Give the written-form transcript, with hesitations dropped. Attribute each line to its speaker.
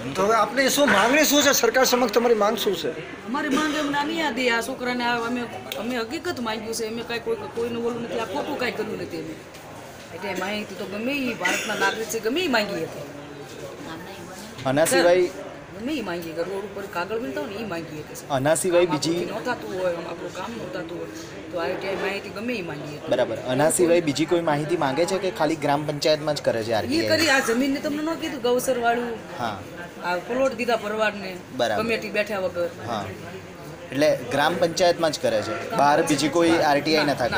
Speaker 1: તો હવે આપણે શું માંગણી શું છે સરકાર સમક્ષ તમારી માંગ શું છે?
Speaker 2: અમારી માંગ એમ નાની યાદી આ છોકરાને અમે હકીકત માંગ્યું છે, અમે કાંઈ કોઈનું બોલું નથી, આ ખોટું કાંઈ કર્યું નથી અમે. એટલે માહિતી તો ગમે એ ભારતના નાગરિક છે, ગમે એ માંગી હતી.
Speaker 3: આના સિવાય
Speaker 2: ગમે એ માંગી કે રોડ ઉપર કાગળ બનતા હોય ને એ માંગી હતી.
Speaker 3: આના સિવાય બીજી
Speaker 2: ન થતું હોય, આપણું કામ ન થતું હોય તો આઈટીઆઈ માહિતી ગમે એ માંગી હતી.
Speaker 3: બરાબર. આના સિવાય બીજી કોઈ માહિતી માંગે છે કે ખાલી ગ્રામ પંચાયતમાં જ કરે છે
Speaker 2: એ
Speaker 3: આરટીઆઈ?
Speaker 2: કરી આ જમીનને તમને ન કીધું ગૌસર વાળું,
Speaker 3: હા
Speaker 2: આ પ્લોટ દીધા પરવારને,
Speaker 3: બરાબર.
Speaker 2: કમિટી બેઠા વગર.
Speaker 3: હા, એટલે ગ્રામ પંચાયતમાં જ કરે છે, બહાર બીજી કોઈ આરટીઆઈ નથી.